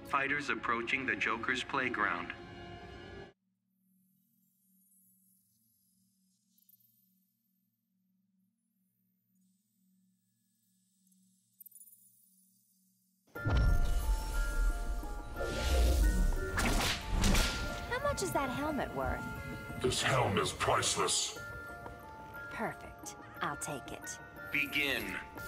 Fighters approaching the Joker's playground. How much is that helmet worth? This helm is priceless. Perfect. I'll take it. Begin.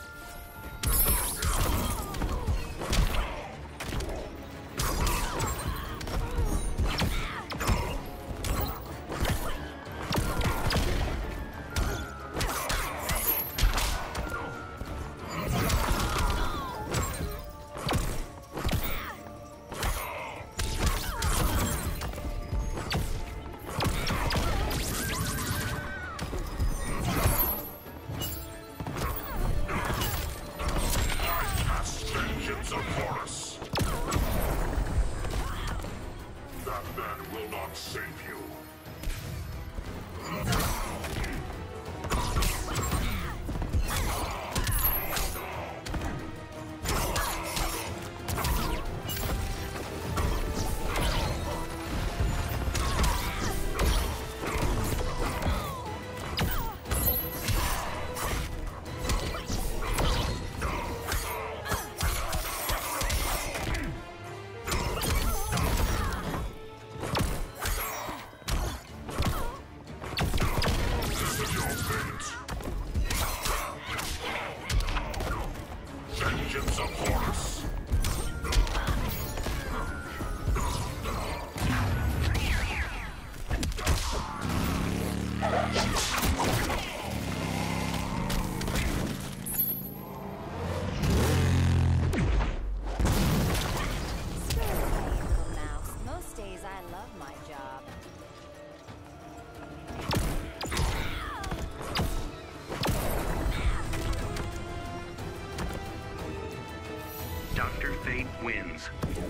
Dr. Fate wins.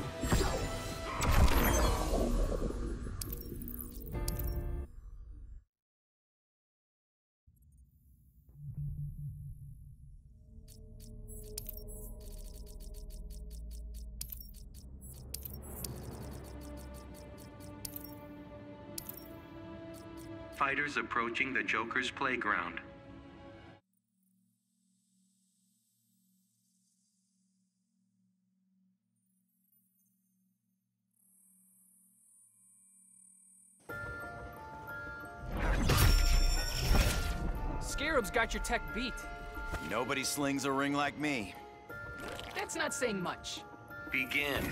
Fighters approaching the Joker's playground. Scarab's got your tech beat. Nobody slings a ring like me. That's not saying much. Begin.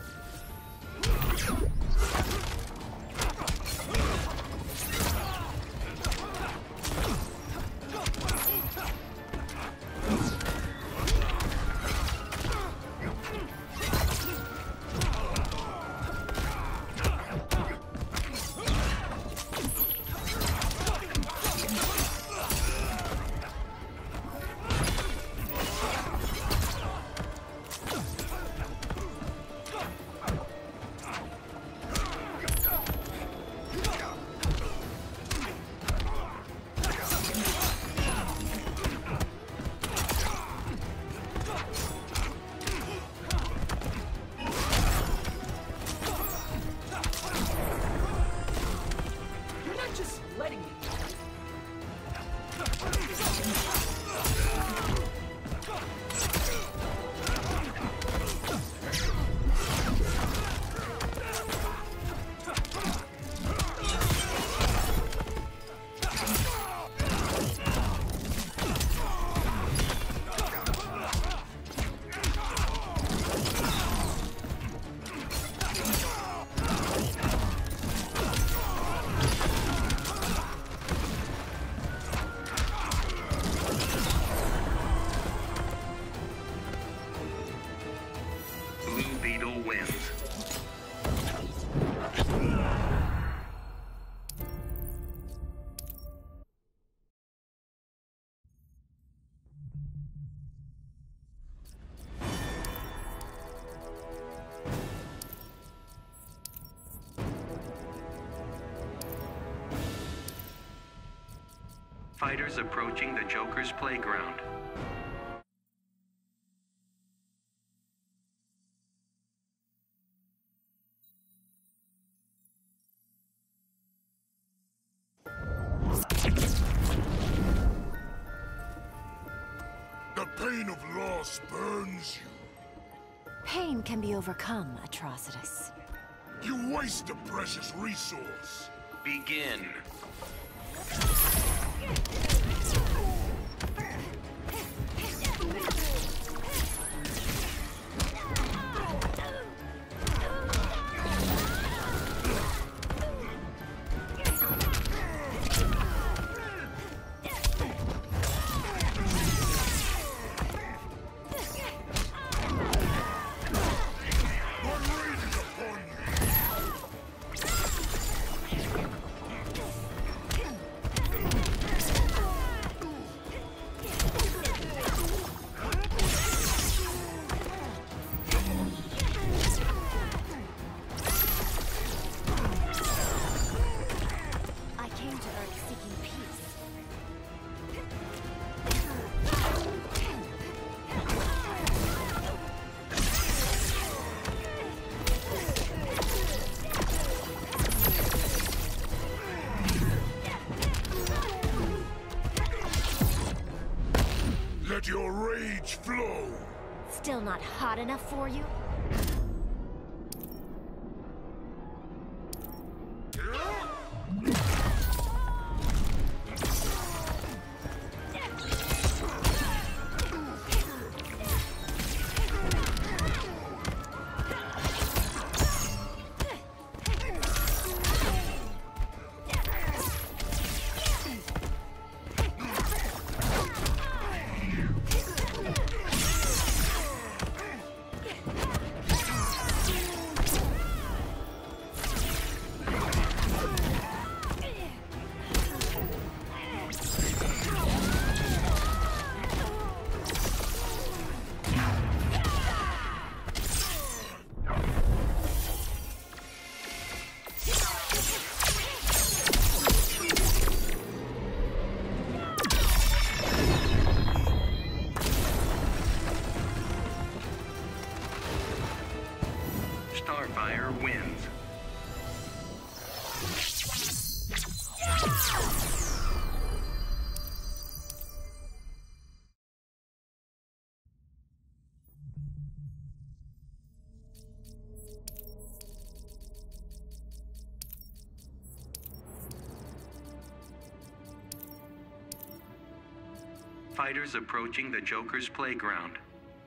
Fighters approaching the Joker's playground. How pain of loss burns you. Pain can be overcome, Atrocitus. You waste a precious resource. Begin. Let your rage flow. Still not hot enough for you? Starfire wins. Fighters approaching the Joker's playground.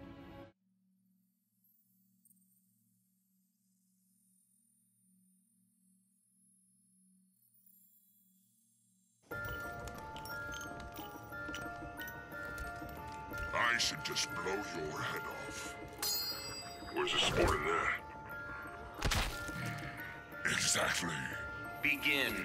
I should just blow your head off. Where's the sport in that? Exactly. Begin.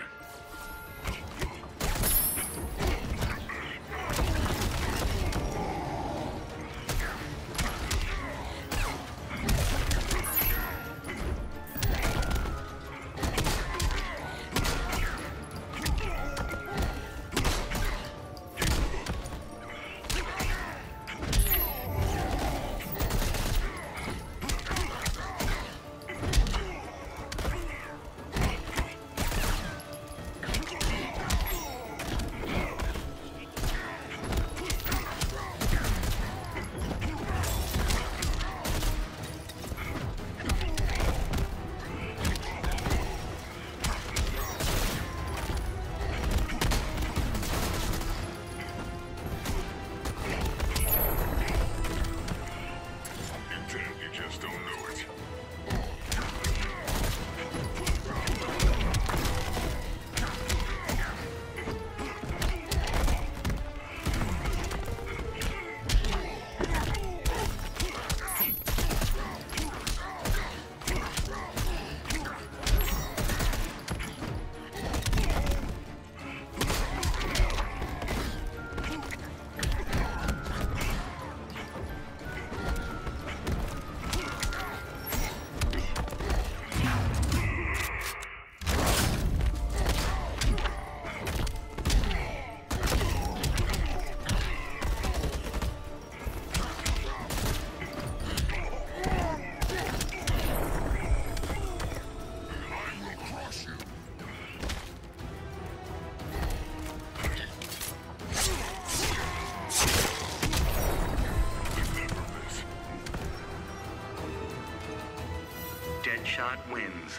Shot wins.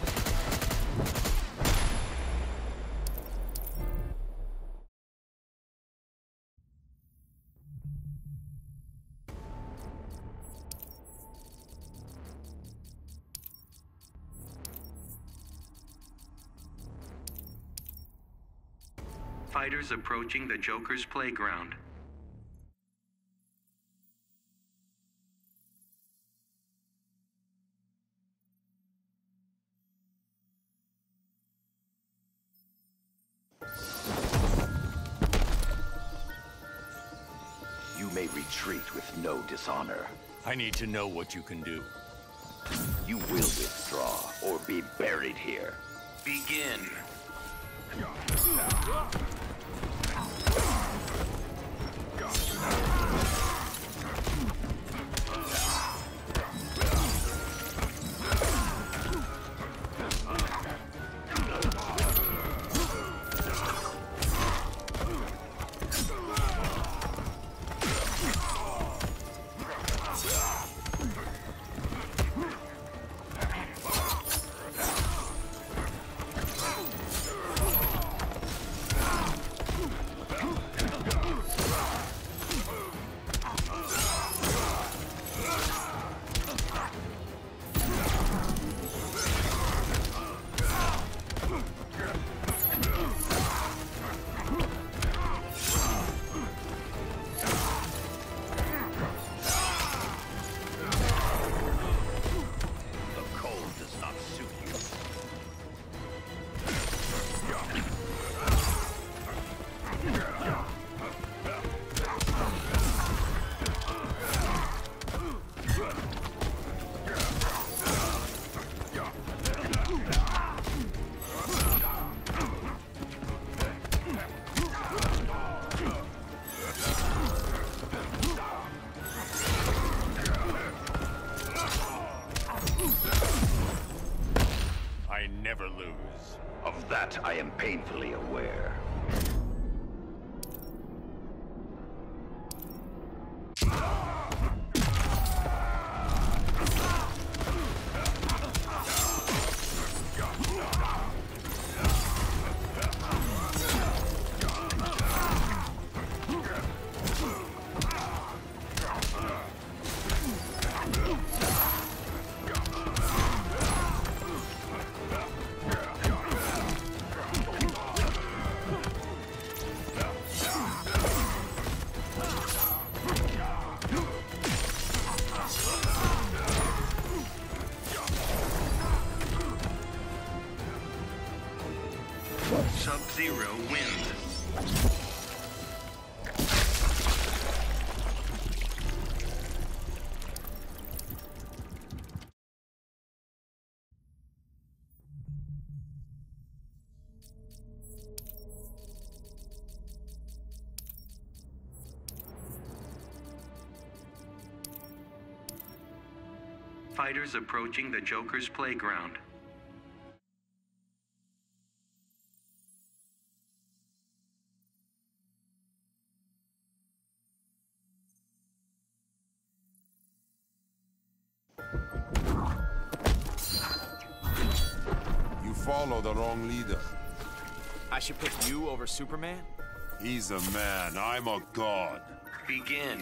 Fighters approaching the Joker's playground. You may retreat with no dishonor. I need to know what you can do. You will withdraw or be buried here. Begin. I never lose. Of that, I am painfully aware. Sub-Zero wins. Fighters approaching the Joker's playground. You follow the wrong leader. I should pick you over Superman? He's a man, I'm a god. Begin.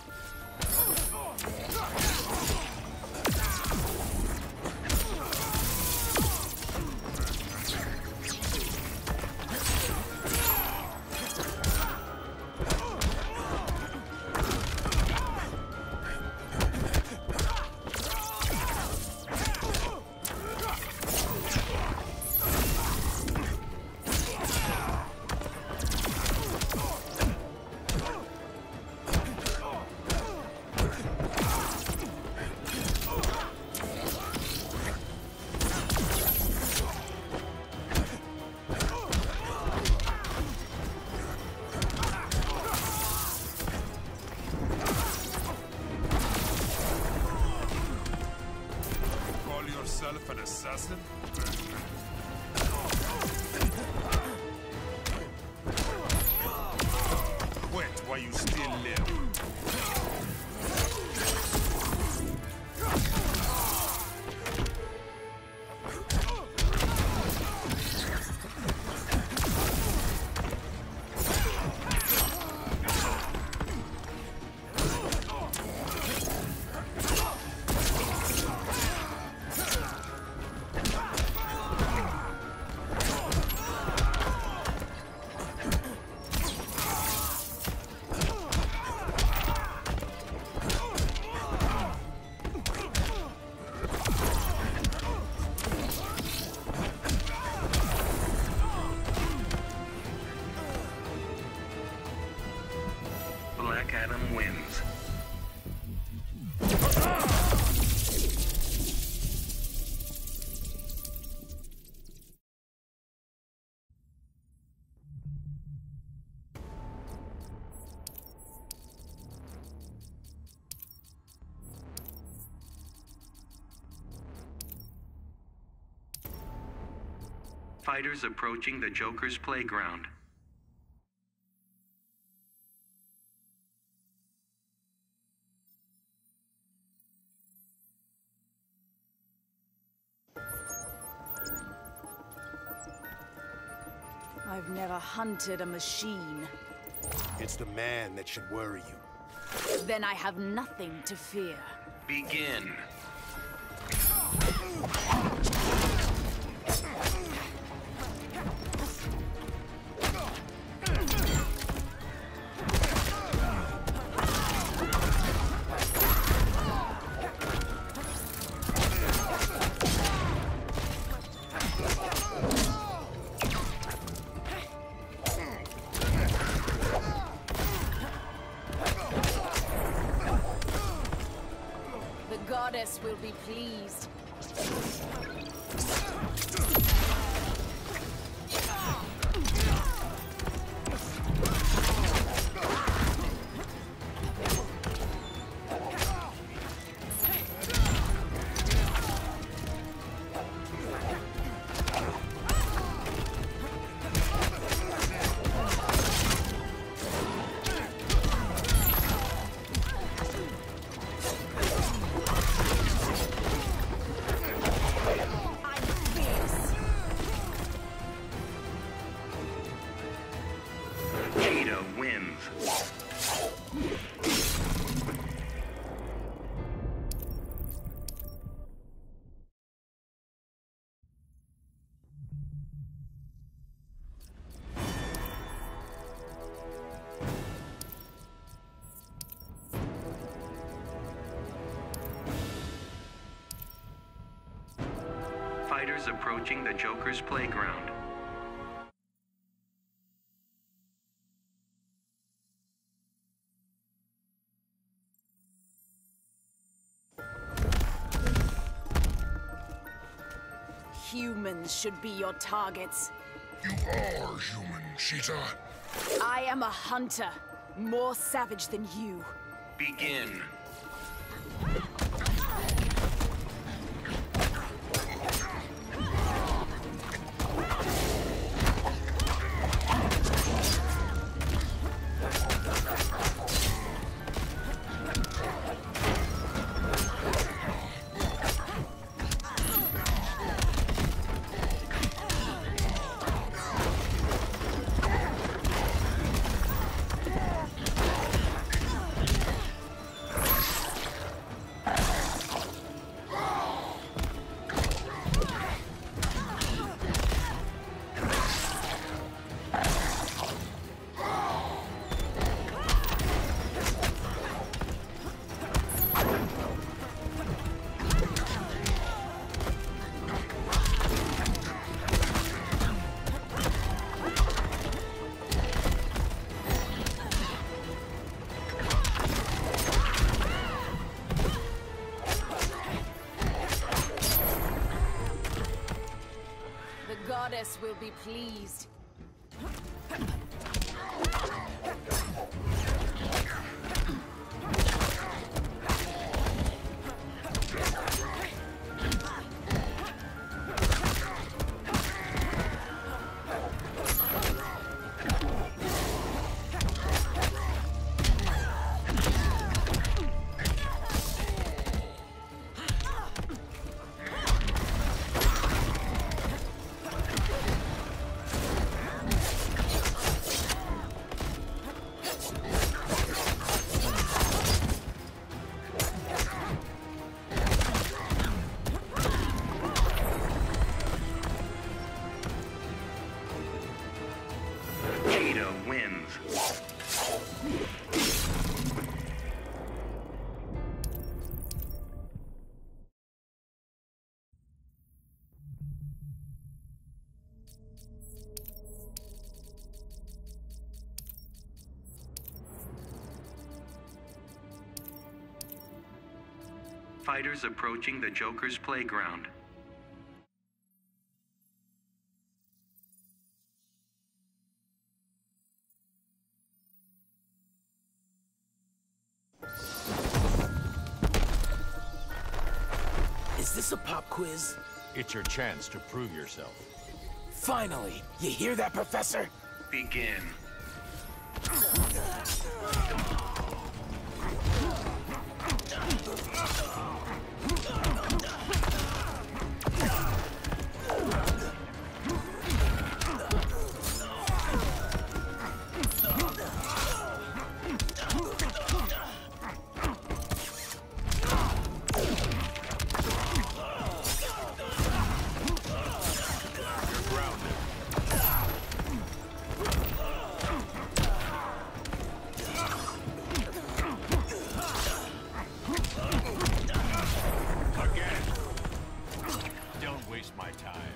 An assassin? Quit while you still live. Black Adam wins. Fighters approaching the Joker's playground. I've never hunted a machine. It's the man that should worry you. Then I have nothing to fear. Begin. The goddess will be pleased. Cheetah wins. Fighters approaching the Joker's playground. Humans should be your targets. You are human, Cheetah. I am a hunter, more savage than you. Begin. The goddess will be pleased. Cheetah wins. Fighters approaching the Joker's playground. Is this a pop quiz? It's your chance to prove yourself. Finally! You hear that, Professor? Begin. My time.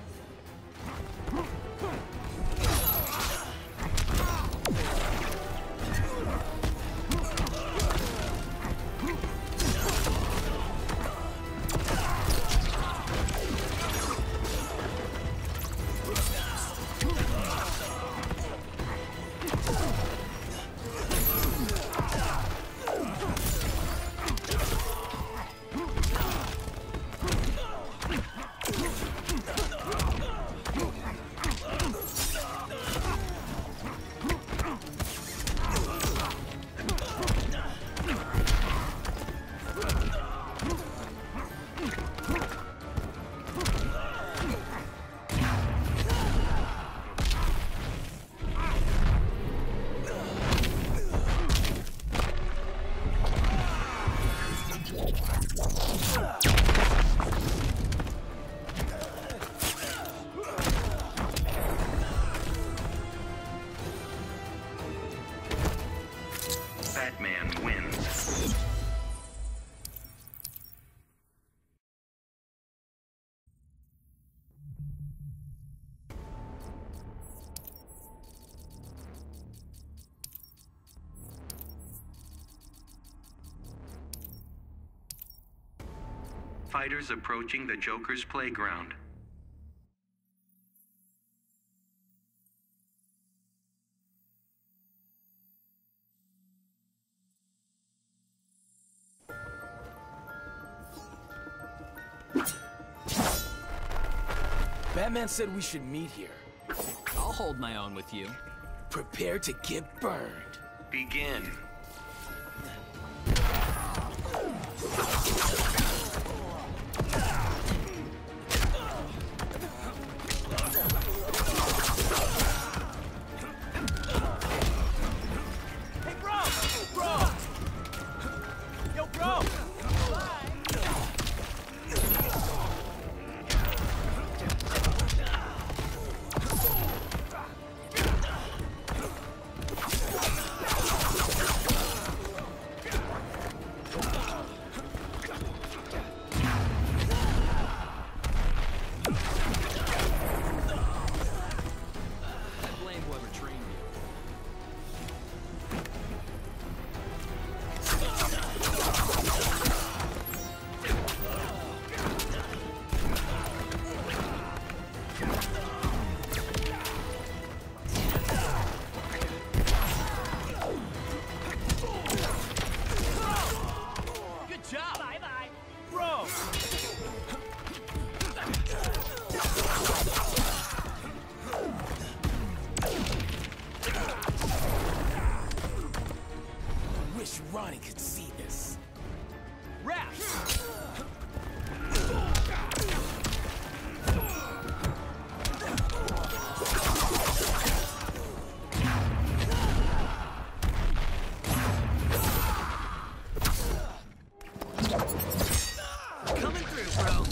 Batman wins. Fighters approaching the Joker's playground. Batman said we should meet here. I'll hold my own with you. Prepare to get burned. Begin. Hey, bro! Bro! Yo, bro! Ronnie could see this. Rash! Coming through, bro.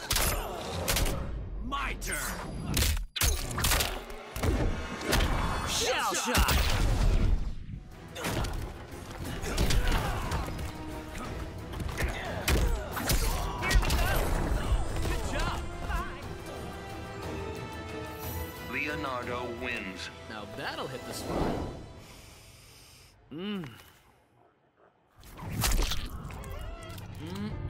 My turn. Shell shock. Leonardo wins. Now that'll hit the spot. Mmm.